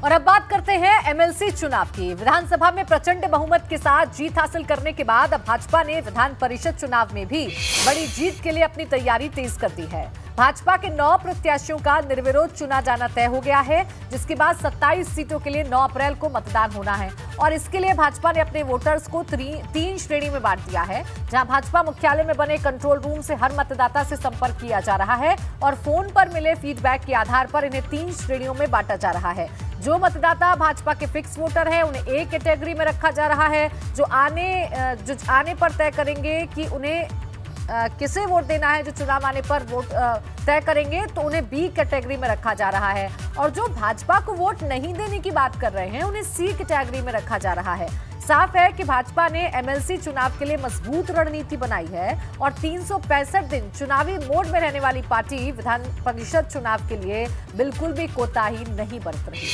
और अब बात करते हैं एमएलसी चुनाव की। विधानसभा में प्रचंड बहुमत के साथ जीत हासिल करने के बाद अब भाजपा ने विधान परिषद चुनाव में भी बड़ी जीत के लिए अपनी तैयारी तेज कर दी है। भाजपा के 9 प्रत्याशियों का निर्विरोध चुना जाना तय हो गया है, जिसके बाद 27 सीटों के लिए 9 अप्रैल को मतदान होना है और इसके लिए भाजपा ने अपने वोटर्स को 3 श्रेणी में बांट दिया है। जहां भाजपा मुख्यालय में बने कंट्रोल रूम से हर मतदाता से संपर्क किया जा रहा है और फोन पर मिले फीडबैक के आधार पर इन्हें 3 श्रेणियों में बांटा जा रहा है। जो मतदाता भाजपा के फिक्स वोटर हैं उन्हें एक कैटेगरी में रखा जा रहा है। जो आने पर तय करेंगे कि उन्हें किसे वोट देना है, जो चुनाव आने पर वोट तय करेंगे तो उन्हें बी कैटेगरी में रखा जा रहा है और जो भाजपा को वोट नहीं देने की बात कर रहे हैं उन्हें सी कैटेगरी में रखा जा रहा है। साफ है कि भाजपा ने एमएलसी चुनाव के लिए मजबूत रणनीति बनाई है और 365 दिन चुनावी मोड में रहने वाली पार्टी विधान परिषद चुनाव के लिए बिल्कुल भी कोताही नहीं बरत रही।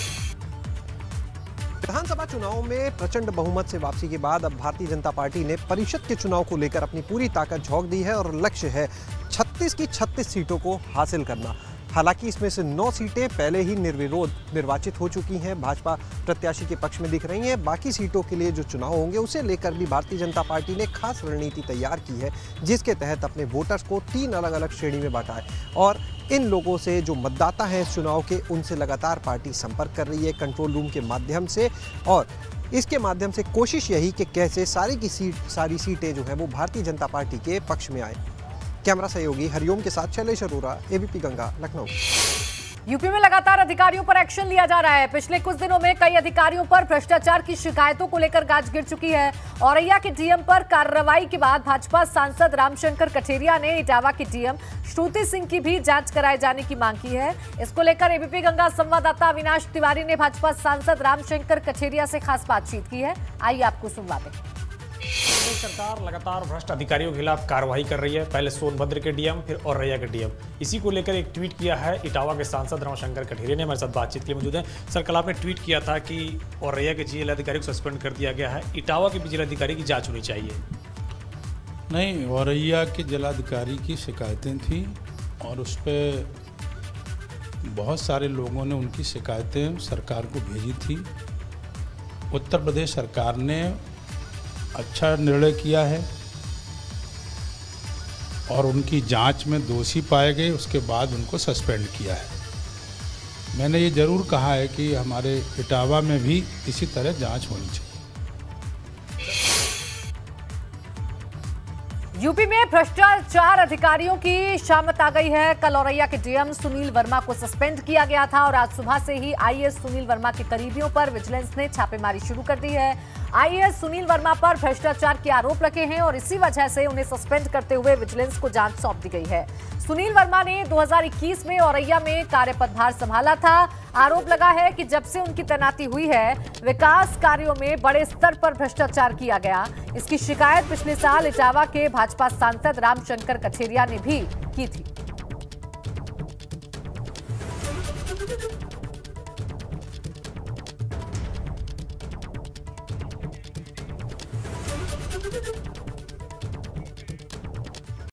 विधानसभा चुनाव में प्रचंड बहुमत से वापसी के बाद अब भारतीय जनता पार्टी ने परिषद के चुनाव को लेकर अपनी पूरी ताकत झोंक दी है और लक्ष्य है 36 की 36 सीटों को हासिल करना। हालांकि इसमें से 9 सीटें पहले ही निर्विरोध निर्वाचित हो चुकी हैं, भाजपा प्रत्याशी के पक्ष में दिख रही हैं। बाकी सीटों के लिए जो चुनाव होंगे उसे लेकर भी भारतीय जनता पार्टी ने खास रणनीति तैयार की है, जिसके तहत अपने वोटर्स को 3 अलग अलग श्रेणी में बांटा है और इन लोगों से जो मतदाता हैं इस चुनाव के, उनसे लगातार पार्टी संपर्क कर रही है कंट्रोल रूम के माध्यम से और इसके माध्यम से कोशिश यही कि कैसे सारी सीटें जो हैं वो भारतीय जनता पार्टी के पक्ष में आए। कैमरा सहयोगी हरिओम के साथ शैलेश अरोरा, एबीपी गंगा, लखनऊ। यूपी में लगातार अधिकारियों पर एक्शन लिया जा रहा है। पिछले कुछ दिनों में कई अधिकारियों पर भ्रष्टाचार की शिकायतों को लेकर गाज गिर चुकी है। औरैया के डीएम पर कार्रवाई के बाद भाजपा सांसद रामशंकर कठेरिया ने इटावा की डीएम श्रुति सिंह की भी जांच कराए जाने की मांग की है। इसको लेकर एबीपी गंगा संवाददाता अविनाश तिवारी ने भाजपा सांसद रामशंकर कठेरिया से खास बातचीत की है। आइए आपको सुनवाते हैं। सरकार लगातार भ्रष्ट अधिकारियों के खिलाफ कार्रवाई कर रही है। पहले सोनभद्र के डीएम, फिर औरैया के डीएम। इसी को लेकर एक ट्वीट किया है इटावा के सांसद रामशंकर कठेरिया ने। हमारे साथ बातचीत के लिए मौजूद है। सर, कल आपने ट्वीट किया था कि औरैया के जिलाधिकारी को सस्पेंड कर दिया गया है, इटावा के जिलाधिकारी की जांच होनी चाहिए। नहीं, औरैया के जिलाधिकारी की शिकायतें थी और उस पर बहुत सारे लोगों ने उनकी शिकायतें सरकार को भेजी थी। उत्तर प्रदेश सरकार ने अच्छा निर्णय किया है और उनकी जांच में दोषी पाए गए, उसके बाद उनको सस्पेंड किया है। मैंने ये ज़रूर कहा है कि हमारे इटावा में भी इसी तरह जांच होनी चाहिए। यूपी में भ्रष्टाचार अधिकारियों की शामत आ गई है। कल औरैया के डीएम सुनील वर्मा को सस्पेंड किया गया था और आज सुबह से ही आईएएस सुनील वर्मा के करीबियों पर विजिलेंस ने छापेमारी शुरू कर दी है। आईएएस सुनील वर्मा पर भ्रष्टाचार के आरोप लगे हैं और इसी वजह से उन्हें सस्पेंड करते हुए विजिलेंस को जांच सौंप दी गई है। सुनील वर्मा ने 2021 में औरैया में कार्यपदभार संभाला था। आरोप लगा है कि जब से उनकी तैनाती हुई है विकास कार्यों में बड़े स्तर पर भ्रष्टाचार किया गया। इसकी शिकायत पिछले साल इटावा के भाजपा सांसद रामशंकर कठेरिया ने भी की थी।